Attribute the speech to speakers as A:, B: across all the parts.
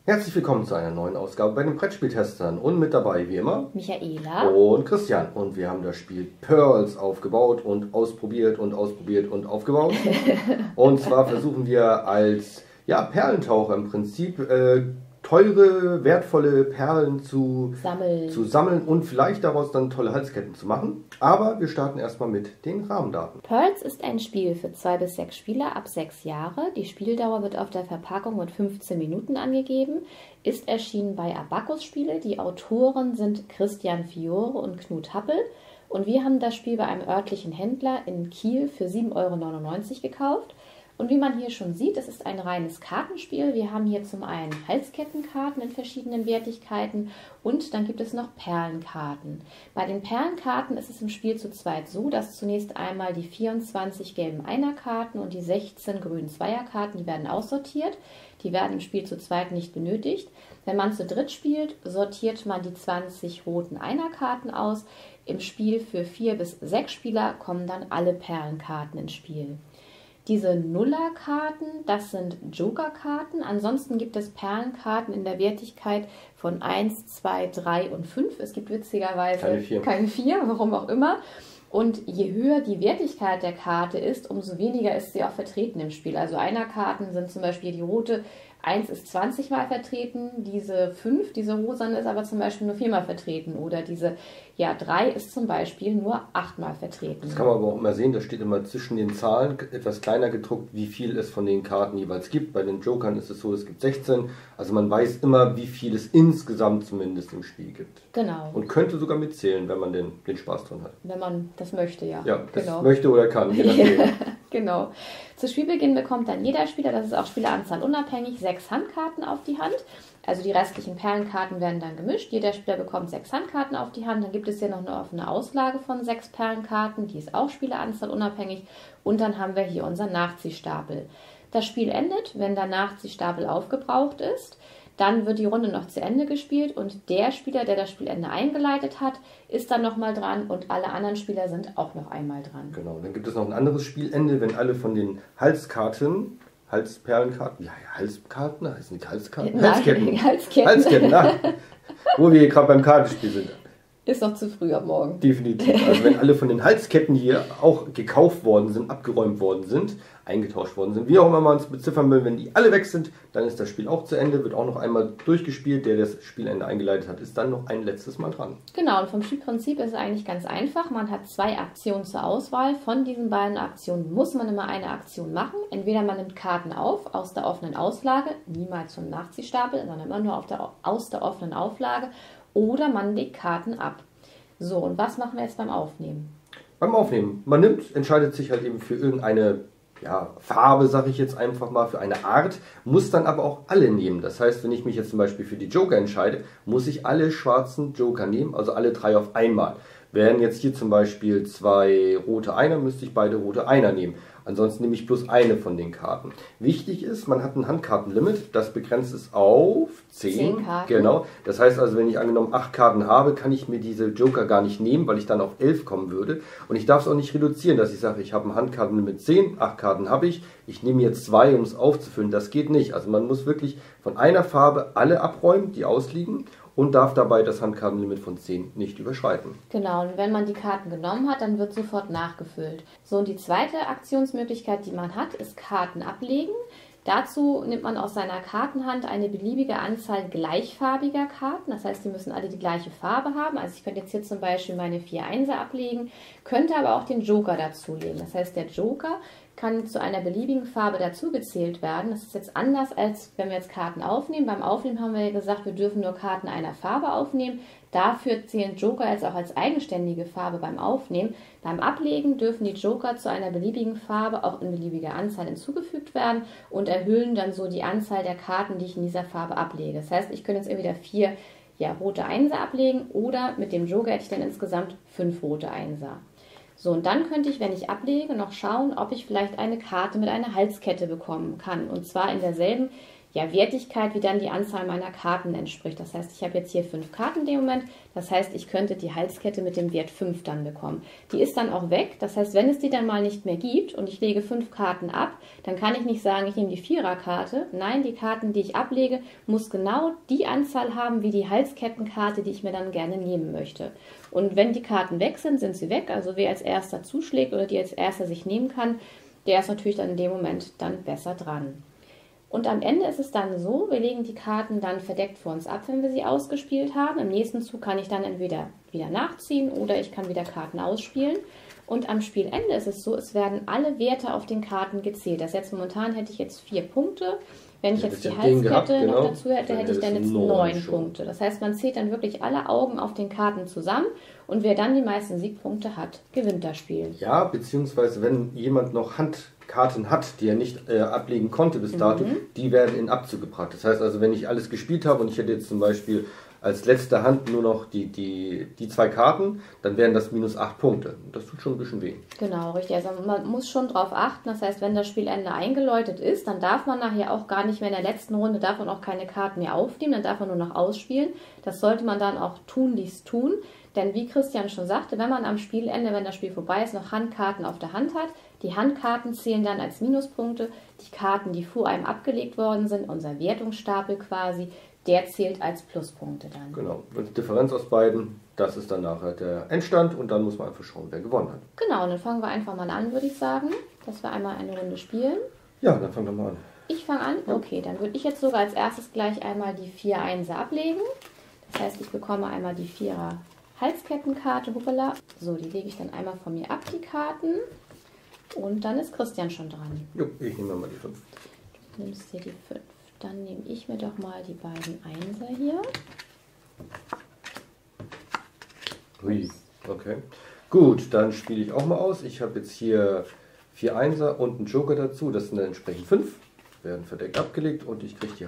A: Herzlich willkommen zu einer neuen Ausgabe bei den Brettspieltestern und mit dabei wie immer
B: Michaela
A: und Christian. Und wir haben das Spiel Pearls aufgebaut und ausprobiert und ausprobiert und aufgebaut. Und zwar versuchen wir als Perlentaucher im Prinzip teure, wertvolle Perlen zu sammeln und vielleicht daraus dann tolle Halsketten zu machen. Aber wir starten erstmal mit den Rahmendaten.
B: Pearls ist ein Spiel für 2 bis 6 Spieler ab 6 Jahre. Die Spieldauer wird auf der Verpackung mit 15 Minuten angegeben. Ist erschienen bei Abacus Spiele. Die Autoren sind Christian Fiore und Knut Happel. Und wir haben das Spiel bei einem örtlichen Händler in Kiel für 7,99 € gekauft. Und wie man hier schon sieht, es ist ein reines Kartenspiel. Wir haben hier zum einen Halskettenkarten in verschiedenen Wertigkeiten und dann gibt es noch Perlenkarten. Bei den Perlenkarten ist es im Spiel zu zweit so, dass zunächst einmal die 24 gelben Einerkarten und die 16 grünen Zweierkarten, die werden aussortiert. Die werden im Spiel zu zweit nicht benötigt. Wenn man zu dritt spielt, sortiert man die 20 roten Einerkarten aus. Im Spiel für 4 bis 6 Spieler kommen dann alle Perlenkarten ins Spiel. Diese Nullerkarten, das sind Jokerkarten. Ansonsten gibt es Perlenkarten in der Wertigkeit von 1, 2, 3 und 5. Es gibt witzigerweise keine 4, warum auch immer. Und je höher die Wertigkeit der Karte ist, umso weniger ist sie auch vertreten im Spiel. Also Einerkarten sind zum Beispiel die rote, 1 ist 20 Mal vertreten, diese 5, diese rosane ist aber zum Beispiel nur 4 Mal vertreten. Oder diese 3 ist zum Beispiel nur 8 Mal vertreten.
A: Das kann man aber auch immer sehen, da steht immer zwischen den Zahlen etwas kleiner gedruckt, wie viel es von den Karten jeweils gibt. Bei den Jokern ist es so, es gibt 16. Also man weiß immer, wie viel es insgesamt zumindest im Spiel gibt.
B: Genau.
A: Und könnte sogar mitzählen, wenn man den Spaß dran hat.
B: Wenn man das möchte, ja.
A: Ja, das möchte oder kann, je nachdem.
B: Genau. Zu Spielbeginn bekommt dann jeder Spieler, das ist auch Spieleranzahl unabhängig, 6 Handkarten auf die Hand. Also die restlichen Perlenkarten werden dann gemischt. Jeder Spieler bekommt 6 Handkarten auf die Hand. Dann gibt es hier noch eine offene Auslage von 6 Perlenkarten. Die ist auch Spieleranzahl unabhängig. Und dann haben wir hier unseren Nachziehstapel. Das Spiel endet, wenn der Nachziehstapel aufgebraucht ist. Dann wird die Runde noch zu Ende gespielt und der Spieler, der das Spielende eingeleitet hat, ist dann nochmal dran und alle anderen Spieler sind auch noch einmal dran.
A: Genau, dann gibt es noch ein anderes Spielende, wenn alle von den Halskarten, Halsperlenkarten, Halskarten, heißen die Halskarten? Halsketten, wo wir hier gerade beim Kartenspiel sind.
B: Ist noch zu früh am Morgen.
A: Definitiv. Also wenn alle von den Halsketten hier auch gekauft worden sind, abgeräumt worden sind, eingetauscht worden sind, wie auch immer man es beziffern will, wenn die alle weg sind, dann ist das Spiel auch zu Ende, wird auch noch einmal durchgespielt. Der das Spielende eingeleitet hat, ist dann noch ein letztes Mal dran.
B: Genau, und vom Spielprinzip ist es eigentlich ganz einfach. Man hat 2 Aktionen zur Auswahl. Von diesen beiden Aktionen muss man immer eine Aktion machen. Entweder man nimmt Karten auf aus der offenen Auslage, niemals vom Nachziehstapel, sondern immer nur aus der offenen Auflage, oder man legt Karten ab. So, und was machen wir jetzt beim Aufnehmen?
A: Beim Aufnehmen. Man entscheidet sich halt eben für irgendeine Farbe, sage ich jetzt einfach mal, für eine Art, muss dann aber auch alle nehmen. Das heißt, wenn ich mich jetzt zum Beispiel für die Joker entscheide, muss ich alle schwarzen Joker nehmen, also alle 3 auf einmal. Wären jetzt hier zum Beispiel 2 rote Einer, müsste ich beide rote Einer nehmen. Ansonsten nehme ich bloß eine von den Karten. Wichtig ist, man hat ein Handkartenlimit, das begrenzt ist auf 10
B: Karten.
A: Genau. Das heißt also, wenn ich angenommen 8 Karten habe, kann ich mir diese Joker gar nicht nehmen, weil ich dann auf 11 kommen würde. Und ich darf es auch nicht reduzieren, dass ich sage, ich habe ein Handkartenlimit 10, 8 Karten habe ich, ich nehme jetzt 2, um es aufzufüllen. Das geht nicht. Also man muss wirklich von einer Farbe alle abräumen, die ausliegen, und darf dabei das Handkartenlimit von 10 nicht überschreiten.
B: Genau, und wenn man die Karten genommen hat, dann wird sofort nachgefüllt. So, und die zweite Aktionsmöglichkeit, die man hat, ist Karten ablegen. Dazu nimmt man aus seiner Kartenhand eine beliebige Anzahl gleichfarbiger Karten. Das heißt, die müssen alle die gleiche Farbe haben. Also ich könnte jetzt hier zum Beispiel meine 4 Einser ablegen, könnte aber auch den Joker dazulegen. Das heißt, der Joker kann zu einer beliebigen Farbe dazugezählt werden. Das ist jetzt anders, als wenn wir jetzt Karten aufnehmen. Beim Aufnehmen haben wir ja gesagt, wir dürfen nur Karten einer Farbe aufnehmen. Dafür zählen Joker jetzt auch als eigenständige Farbe beim Aufnehmen. Beim Ablegen dürfen die Joker zu einer beliebigen Farbe auch in beliebiger Anzahl hinzugefügt werden und erhöhen dann so die Anzahl der Karten, die ich in dieser Farbe ablege. Das heißt, ich könnte jetzt entweder 4 rote Einser ablegen oder mit dem Joker hätte ich dann insgesamt 5 rote Einser. So, und dann könnte ich, wenn ich ablege, noch schauen, ob ich vielleicht eine Karte mit einer Halskette bekommen kann. Und zwar in derselben ja, Wertigkeit, wie dann die Anzahl meiner Karten entspricht. Das heißt, ich habe jetzt hier 5 Karten in dem Moment. Das heißt, ich könnte die Halskette mit dem Wert 5 dann bekommen. Die ist dann auch weg. Das heißt, wenn es die dann mal nicht mehr gibt und ich lege 5 Karten ab, dann kann ich nicht sagen, ich nehme die Viererkarte. Nein, die Karten, die ich ablege, muss genau die Anzahl haben wie die Halskettenkarte, die ich mir dann gerne nehmen möchte. Und wenn die Karten weg sind, sind sie weg. Also wer als erster zuschlägt oder die als erster sich nehmen kann, der ist natürlich dann in dem Moment dann besser dran. Und am Ende ist es dann so, wir legen die Karten dann verdeckt vor uns ab, wenn wir sie ausgespielt haben. Im nächsten Zug kann ich dann entweder wieder nachziehen oder ich kann wieder Karten ausspielen. Und am Spielende ist es so, es werden alle Werte auf den Karten gezählt. Das jetzt momentan hätte ich jetzt 4 Punkte. Wenn ich jetzt die Halskette noch dazu hätte, hätte ich dann jetzt 9 Punkte. Das heißt, man zählt dann wirklich alle Augen auf den Karten zusammen und wer dann die meisten Siegpunkte hat, gewinnt das Spiel.
A: Ja, beziehungsweise wenn jemand noch Handkarten hat, die er nicht ablegen konnte bis dato, die werden in Abzug gebracht. Das heißt also, wenn ich alles gespielt habe und ich hätte jetzt zum Beispiel als letzte Hand nur noch die 2 Karten, dann wären das minus 8 Punkte. Das tut schon ein bisschen weh.
B: Genau, richtig. Also man muss schon drauf achten. Das heißt, wenn das Spielende eingeläutet ist, dann darf man nachher auch gar nicht mehr in der letzten Runde, darf man auch keine Karten mehr aufnehmen, dann darf man nur noch ausspielen. Das sollte man dann auch tunlichst tun. Denn wie Christian schon sagte, wenn man am Spielende, wenn das Spiel vorbei ist, noch Handkarten auf der Hand hat, die Handkarten zählen dann als Minuspunkte. Die Karten, die vor einem abgelegt worden sind, unser Wertungsstapel quasi, der zählt als Pluspunkte dann.
A: Genau, und die Differenz aus beiden, das ist dann nachher der Endstand und dann muss man einfach schauen, wer gewonnen hat.
B: Genau, und dann fangen wir einfach mal an, würde ich sagen, dass wir einmal eine Runde spielen.
A: Ja, dann fang doch mal an.
B: Ich fange an? Okay, dann würde ich jetzt sogar als erstes gleich einmal die 4 Einser ablegen. Das heißt, ich bekomme einmal die 4er Halskettenkarte, hoppala. So, die lege ich dann einmal von mir ab, die Karten. Und dann ist Christian schon dran.
A: Jo, ich nehme mal die 5.
B: Du nimmst dir die 5. Dann nehme ich mir doch mal die beiden Einser hier.
A: Hui, okay. Gut, dann spiele ich auch mal aus. Ich habe jetzt hier 4 Einser und einen Joker dazu. Das sind dann entsprechend 5. Werden verdeckt abgelegt und ich kriege die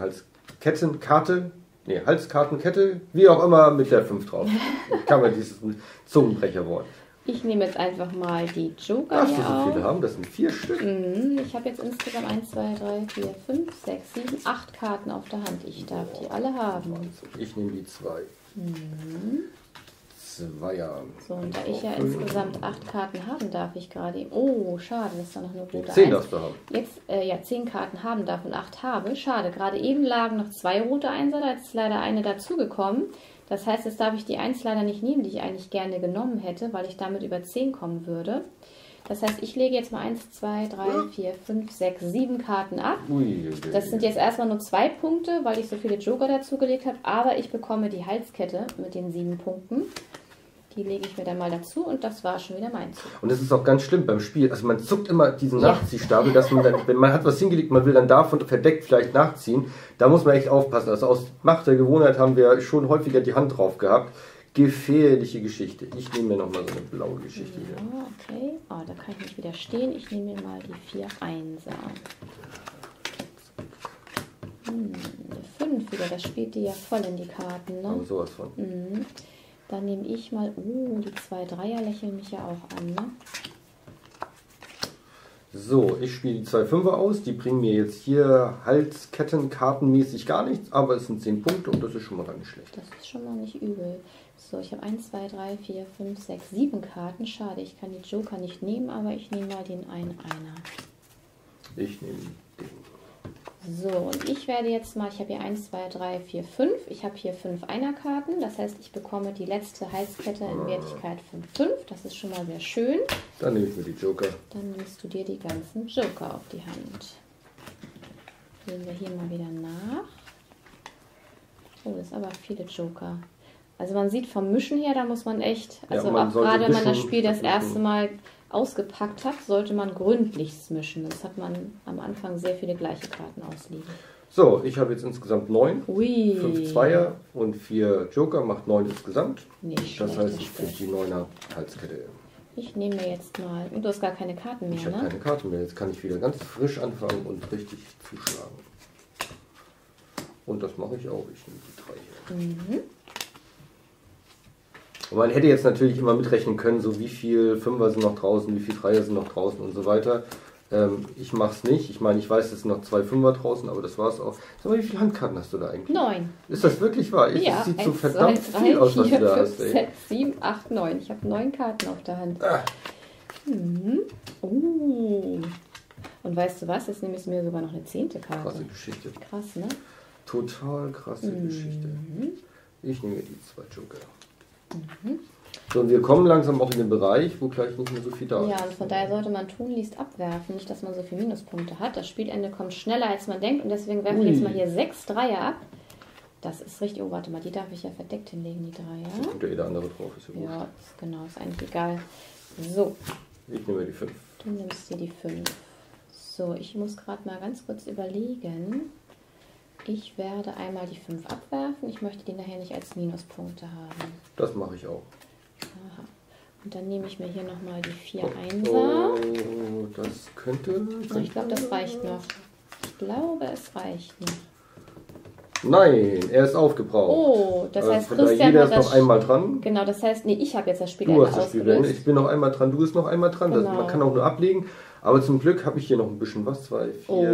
A: Halskartenkette, wie auch immer, mit der 5 drauf. Kann man dieses Zungenbrecherwort.
B: Ich nehme jetzt einfach mal die Joker
A: Darfst
B: hier
A: du so viele
B: auf.
A: haben? Das sind 4 Stück.
B: Ich habe jetzt insgesamt 1, 2, 3, 4, 5, 6, 7, 8 Karten auf der Hand. Ich darf die alle haben.
A: Ich nehme die 2. Zweier.
B: So, und da ich ja insgesamt 8 Karten haben darf, ich gerade. Oh, schade, das ist da noch eine rote
A: 10
B: 1.
A: darfst du haben.
B: Jetzt 10 Karten haben darf und 8 habe. Schade, gerade eben lagen noch 2 rote Einser, da ist leider eine dazugekommen. Das heißt, jetzt darf ich die 1 leider nicht nehmen, die ich eigentlich gerne genommen hätte, weil ich damit über 10 kommen würde. Das heißt, ich lege jetzt mal 1, 2, 3, 4, 5, 6, 7 Karten ab. Das sind jetzt erstmal nur 2 Punkte, weil ich so viele Joker dazugelegt habe, aber ich bekomme die Halskette mit den 7 Punkten. Die lege ich mir dann mal dazu und das war schon wieder mein Zug.
A: Und das ist auch ganz schlimm beim Spiel. Also man zuckt immer diesen Nachziehstapel, dass man dann, wenn man hat was hingelegt, man will dann davon verdeckt vielleicht nachziehen. Da muss man echt aufpassen. Also aus Macht der Gewohnheit haben wir schon häufiger die Hand drauf gehabt. Gefährliche Geschichte. Ich nehme mir nochmal so eine blaue Geschichte hier.
B: Ja, okay. Oh, da kann ich nicht widerstehen. Ich nehme mir mal die 4 Einser. Eine 5 wieder, das spielt die ja voll in die Karten, ne?
A: Aber sowas von.
B: Dann nehme ich mal, die 2 Dreier lächeln mich ja auch an, ne?
A: So, ich spiele die 2 Fünfer aus. Die bringen mir jetzt hier Halskettenkartenmäßig gar nichts, aber es sind 10 Punkte und das ist schon mal gar nicht schlecht.
B: Das ist schon mal nicht übel. So, ich habe 1, 2, 3, 4, 5, 6, 7 Karten. Schade, ich kann die Joker nicht nehmen, aber ich nehme mal den einen Einer.
A: Ich nehme den.
B: So, und ich werde jetzt mal, ich habe hier 1, 2, 3, 4, 5. Ich habe hier 5 Einerkarten. Das heißt, ich bekomme die letzte Halskette in Wertigkeit 5, 5. Das ist schon mal sehr schön.
A: Dann nehme ich mir die Joker.
B: Dann nimmst du dir die ganzen Joker auf die Hand. Gehen wir hier mal wieder nach. Oh, das sind aber viele Joker. Also man sieht vom Mischen her, da muss man echt, also
A: Ja,
B: auch gerade wenn man das Spiel das erste Mal ausgepackt hat, sollte man gründlichst mischen. Das hat man am Anfang sehr viele gleiche Karten ausliegen.
A: So, ich habe jetzt insgesamt 9.
B: Ui.
A: 5 Zweier und 4 Joker macht 9 insgesamt.
B: Nicht
A: Das
B: schlecht,
A: heißt, ich kriege die 9er Halskette.
B: Ich nehme mir jetzt mal, und du hast gar keine Karten mehr,
A: Ich habe
B: ne?
A: keine Karten mehr. Jetzt kann ich wieder ganz frisch anfangen und richtig zuschlagen. Und das mache ich auch. Ich nehme die 3 hier. Und man hätte jetzt natürlich immer mitrechnen können, so wie viel Fünfer sind noch draußen, wie viel Dreier sind noch draußen und so weiter. Ich mach's nicht. Ich meine, ich weiß, es sind noch 2 Fünfer draußen, aber das war's auch. Sag mal, wie viele Handkarten hast du da eigentlich?
B: 9.
A: Ist das wirklich wahr?
B: Ja,
A: das sieht
B: 1,
A: so verdammt
B: 2, 3,
A: viel aus, was
B: 4,
A: du da
B: 5,
A: hast, ey.
B: 6, 7, 8, 9. Ich habe 9 Karten auf der Hand. Und weißt du was? Jetzt nehme ich mir sogar noch eine 10. Karte.
A: Krasse Geschichte.
B: Krass, ne?
A: Total krasse Geschichte. Ich nehme die 2 Joker. So, und wir kommen langsam auch in den Bereich, wo gleich nicht mehr so viel da ist.
B: Ja, und von daher sollte man tunlichst abwerfen, nicht, dass man so viele Minuspunkte hat. Das Spielende kommt schneller, als man denkt, und deswegen werfen wir jetzt mal hier 6 Dreier ab. Das ist richtig. Oh, warte mal, die darf ich ja verdeckt hinlegen, die Dreier.
A: Da kommt ja jeder andere drauf, ist ja gut.
B: Ja, genau, ist eigentlich egal. So.
A: Ich nehme die 5.
B: Du nimmst dir die 5. So, ich muss gerade mal ganz kurz überlegen. Ich werde einmal die 5 abwerfen. Ich möchte die nachher nicht als Minuspunkte haben.
A: Das mache ich auch.
B: Aha. Und dann nehme ich mir hier nochmal die 4
A: Oh,
B: Einser.
A: das könnte...
B: Ich glaube, das reicht noch. Ich glaube, es reicht noch.
A: Nein, er ist aufgebraucht.
B: Oh, das heißt,
A: von daher,
B: Christian
A: jeder
B: hat
A: ist
B: das...
A: noch einmal dran.
B: Genau, das heißt, nee, ich habe jetzt das Spiel
A: Du hast das Spiel beendet.
B: ausgelöst.
A: Ich bin noch einmal dran, du bist noch einmal dran.
B: Genau.
A: Man kann auch nur ablegen. Aber zum Glück habe ich hier noch ein bisschen was. 2,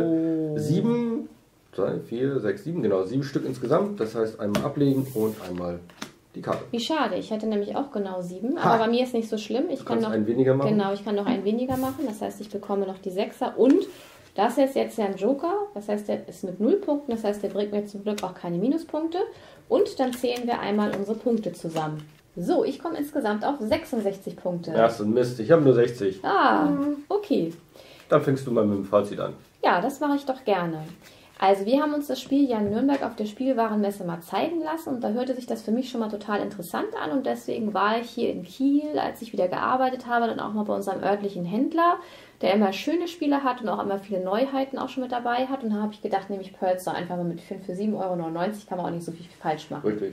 A: 4, 7, 2, 4, 6, 7. Genau, 7 Stück insgesamt. Das heißt, einmal ablegen und einmal die Karte.
B: Wie schade, ich hätte nämlich auch genau 7. Aber bei mir ist nicht so schlimm. Ich kann noch
A: einen weniger machen.
B: Genau, ich kann noch einen weniger machen. Das heißt, ich bekomme noch die 6er. Und das ist jetzt ja ein Joker. Das heißt, der ist mit 0 Punkten. Das heißt, der bringt mir zum Glück auch keine Minuspunkte. Und dann zählen wir einmal unsere Punkte zusammen. So, ich komme insgesamt auf 66 Punkte.
A: Ja, so ein Mist. Ich habe nur 60.
B: Ah, okay.
A: Dann fängst du mal mit dem Fazit an.
B: Ja, das mache ich doch gerne. Also wir haben uns das Spiel ja in Nürnberg auf der Spielwarenmesse mal zeigen lassen und da hörte sich das für mich schon mal total interessant an und deswegen war ich hier in Kiel, als ich wieder gearbeitet habe, dann auch mal bei unserem örtlichen Händler, der immer schöne Spiele hat und auch immer viele Neuheiten auch schon mit dabei hat und da habe ich gedacht, nehme ich Pearls doch einfach mal mit für 7,99 Euro, kann man auch nicht so viel falsch machen.
A: Richtig.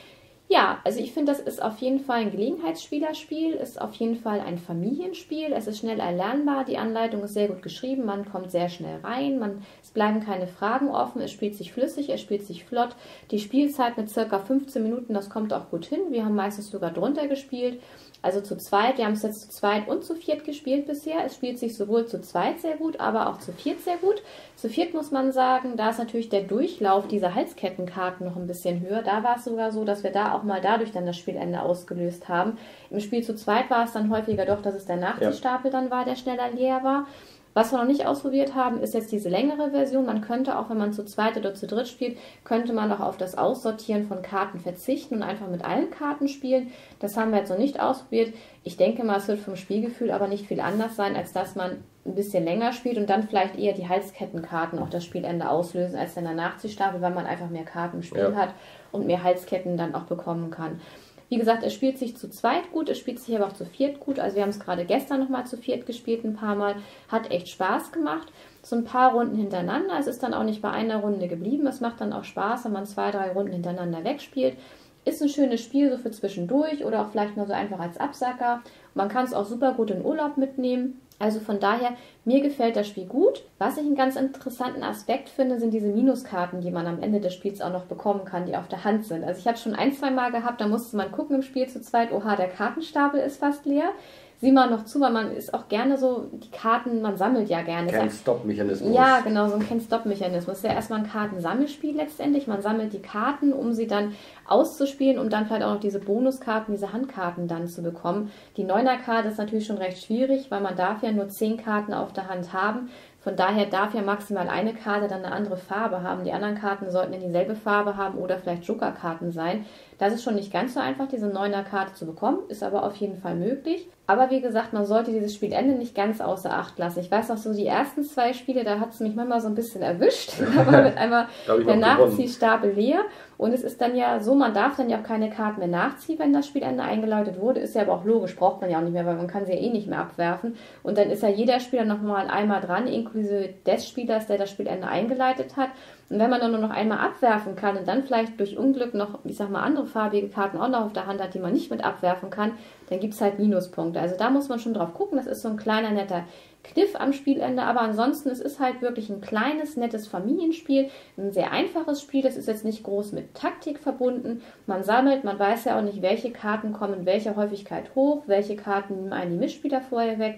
B: Ja, also ich finde, das ist auf jeden Fall ein Gelegenheitsspielerspiel, ist auf jeden Fall ein Familienspiel, es ist schnell erlernbar, die Anleitung ist sehr gut geschrieben, man kommt sehr schnell rein, es bleiben keine Fragen offen, es spielt sich flüssig, es spielt sich flott, die Spielzeit mit ca. 15 Minuten, das kommt auch gut hin, wir haben meistens sogar drunter gespielt, also zu zweit, wir haben es jetzt zu zweit und zu viert gespielt bisher, es spielt sich sowohl zu zweit sehr gut, aber auch zu viert sehr gut. Zu viert muss man sagen, da ist natürlich der Durchlauf dieser Halskettenkarten noch ein bisschen höher. Da war es sogar so, dass wir da auch mal dadurch dann das Spielende ausgelöst haben. Im Spiel zu zweit war es dann häufiger doch, dass es der Nachziehstapel dann war, der schneller leer war. Was wir noch nicht ausprobiert haben, ist jetzt diese längere Version. Man könnte auch, wenn man zu zweit oder zu dritt spielt, könnte man auch auf das Aussortieren von Karten verzichten und einfach mit allen Karten spielen. Das haben wir jetzt noch nicht ausprobiert. Ich denke mal, es wird vom Spielgefühl aber nicht viel anders sein, als dass man ein bisschen länger spielt und dann vielleicht eher die Halskettenkarten auch das Spielende auslösen, als dann der Nachziehstapel, weil man einfach mehr Karten im Spiel hat und mehr Halsketten dann auch bekommen kann. Wie gesagt, es spielt sich zu zweit gut, es spielt sich aber auch zu viert gut. Also wir haben es gerade gestern nochmal zu viert gespielt, ein paar Mal. Hat echt Spaß gemacht. So ein paar Runden hintereinander. Es ist dann auch nicht bei einer Runde geblieben. Es macht dann auch Spaß, wenn man 2, 3 Runden hintereinander wegspielt. Ist ein schönes Spiel so für zwischendurch oder auch vielleicht nur so einfach als Absacker. Man kann es auch super gut in Urlaub mitnehmen. Also von daher, mir gefällt das Spiel gut. Was ich einen ganz interessanten Aspekt finde, sind diese Minuskarten, die man am Ende des Spiels auch noch bekommen kann, die auf der Hand sind. Also ich habe schon 1, 2 Mal gehabt, da musste man gucken im Spiel zu zweit, oha, der Kartenstapel ist fast leer. Sieh mal noch zu, weil man ist auch gerne so, die Karten, man sammelt ja gerne.
A: Can't-Stop-Mechanismus.
B: Ja, genau, so ein Can't-Stop-Mechanismus. Ist ja erstmal ein Kartensammelspiel letztendlich. Man sammelt die Karten, um sie dann auszuspielen, um dann vielleicht auch noch diese Bonuskarten, diese Handkarten dann zu bekommen. Die 9er-Karte ist natürlich schon recht schwierig, weil man darf ja nur 10 Karten auf der Hand haben. Von daher darf ja maximal eine Karte dann eine andere Farbe haben. Die anderen Karten sollten dann dieselbe Farbe haben oder vielleicht Joker-Karten sein. Das ist schon nicht ganz so einfach, diese 9er-Karte zu bekommen, ist aber auf jeden Fall möglich. Aber wie gesagt, man sollte dieses Spielende nicht ganz außer Acht lassen. Ich weiß noch so, die ersten 2 Spiele, da hat es mich manchmal so ein bisschen erwischt. Da war mit einmal der Nachziehstapel leer. Und es ist dann ja so, man darf dann ja auch keine Karten mehr nachziehen, wenn das Spielende eingeläutet wurde. Ist ja aber auch logisch, braucht man ja auch nicht mehr, weil man kann sie ja eh nicht mehr abwerfen. Und dann ist ja jeder Spieler nochmal einmal dran, inklusive des Spielers, der das Spielende eingeleitet hat. Und wenn man dann nur noch einmal abwerfen kann und dann vielleicht durch Unglück noch, ich sag mal, andere farbige Karten auch noch auf der Hand hat, die man nicht mit abwerfen kann, dann gibt es halt Minuspunkte. Also da muss man schon drauf gucken. Das ist so ein kleiner, netter Kniff am Spielende. Aber ansonsten, es ist halt wirklich ein kleines, nettes Familienspiel. Ein sehr einfaches Spiel. Das ist jetzt nicht groß mit Taktik verbunden. Man sammelt, man weiß ja auch nicht, welche Karten kommen in welcher Häufigkeit hoch, welche Karten nehmen einen die Mitspieler vorher weg.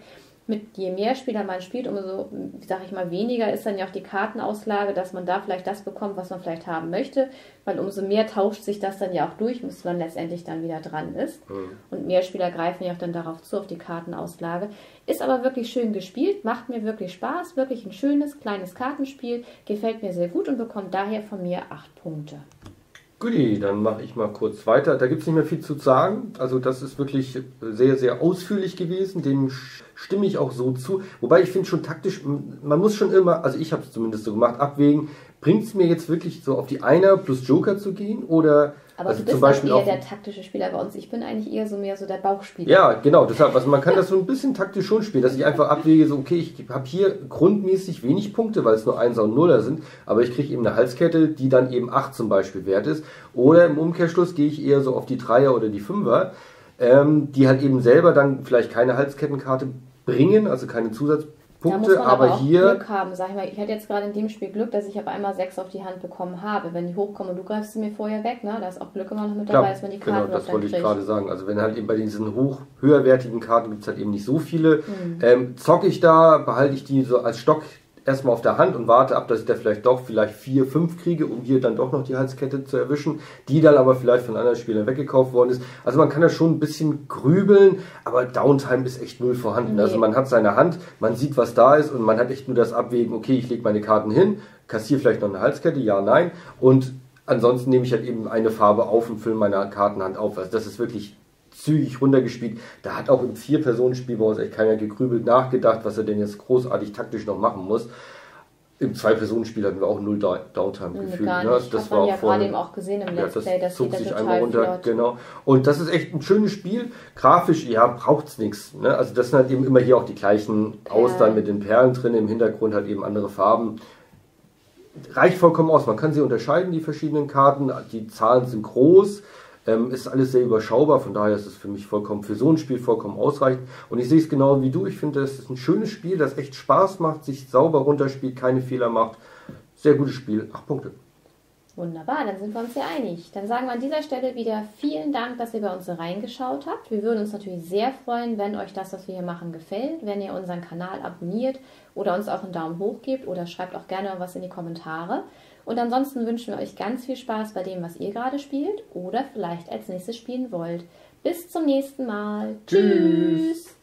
B: je mehr Spieler man spielt, umso, sag ich mal, weniger ist dann ja auch die Kartenauslage, dass man da vielleicht das bekommt, was man vielleicht haben möchte, weil umso mehr tauscht sich das dann ja auch durch, bis man letztendlich dann wieder dran ist. Und mehr Spieler greifen ja auch dann darauf zu, auf die Kartenauslage. Ist aber wirklich schön gespielt, macht mir wirklich Spaß, wirklich ein schönes, kleines Kartenspiel, gefällt mir sehr gut und bekommt daher von mir 8 Punkte.
A: Guti, dann mache ich mal kurz weiter. Da gibt es nicht mehr viel zu sagen. Also das ist wirklich sehr, sehr ausführlich gewesen. Dem stimme ich auch so zu. Wobei ich finde schon taktisch, man muss schon immer, also ich habe es zumindest so gemacht, abwägen, bringt es mir jetzt wirklich so auf die Einer plus Joker zu gehen oder...
B: Aber
A: also
B: du bist
A: zum Beispiel
B: eher
A: auch
B: der taktische Spieler bei uns. Ich bin eigentlich eher so mehr so der Bauchspieler.
A: Ja, genau. Deshalb, also man kann das so ein bisschen taktisch schon spielen, dass ich einfach abwäge, so okay, ich habe hier grundmäßig wenig Punkte, weil es nur 1er und 0er sind, aber ich kriege eben eine Halskette, die dann eben 8 zum Beispiel wert ist. Oder im Umkehrschluss gehe ich eher so auf die 3er oder die 5er, die halt eben selber dann vielleicht keine Halskettenkarte bringen, also keine Zusatzpunkte,
B: da muss man aber auch
A: hier
B: Glück haben, sag ich mal. Ich hatte jetzt gerade in dem Spiel Glück, dass ich auf einmal 6 auf die Hand bekommen habe. Wenn die hochkommen und du greifst sie mir vorher weg, ne? Da ist auch Glück immer noch mit dabei, dass man die Karten
A: genau, das wollte ich gerade sagen. Also wenn halt eben bei diesen höherwertigen Karten gibt es halt eben nicht so viele. Zocke ich da, behalte ich die so als Stock erstmal auf der Hand und warte ab, dass ich da vielleicht 4, 5 kriege, um hier dann doch noch die Halskette zu erwischen, die dann aber vielleicht von anderen Spielern weggekauft worden ist. Also man kann da schon ein bisschen grübeln, aber Downtime ist echt null vorhanden. Nee. Also man hat seine Hand, man sieht, was da ist und man hat echt nur das Abwägen, okay, ich lege meine Karten hin, kassiere vielleicht noch eine Halskette, ja, nein. Und ansonsten nehme ich halt eben eine Farbe auf und fülle meine Kartenhand auf. Also das ist wirklich zügig runtergespielt. Da hat auch im 4-Personen-Spiel bei uns echt keiner gegrübelt nachgedacht, was er denn jetzt großartig taktisch noch machen muss. Im 2-Personen-Spiel hatten wir auch null Downtime gefühlt.
B: Gar nicht. Das war ja gerade eben auch gesehen im Let's Play, das
A: zog
B: geht
A: sich
B: total
A: einmal runter.
B: flott.
A: Genau. Und das ist echt ein schönes Spiel. Grafisch, ja, braucht es nichts. Ne? Also das sind halt eben immer hier auch die gleichen Austern mit den Perlen drin, im Hintergrund halt eben andere Farben. Reicht vollkommen aus. Man kann sie unterscheiden, die verschiedenen Karten. Die Zahlen sind groß. Ist alles sehr überschaubar, von daher ist es für mich für so ein Spiel vollkommen ausreichend. Und ich sehe es genau wie du, ich finde, es ist ein schönes Spiel, das echt Spaß macht, sich sauber runterspielt, keine Fehler macht. Sehr gutes Spiel, 8 Punkte.
B: Wunderbar, dann sind wir uns ja einig. Dann sagen wir an dieser Stelle wieder vielen Dank, dass ihr bei uns reingeschaut habt. Wir würden uns natürlich sehr freuen, wenn euch das, was wir hier machen, gefällt, wenn ihr unseren Kanal abonniert oder uns auch einen Daumen hoch gebt oder schreibt auch gerne was in die Kommentare. Und ansonsten wünschen wir euch ganz viel Spaß bei dem, was ihr gerade spielt oder vielleicht als nächstes spielen wollt. Bis zum nächsten Mal. Tschüss!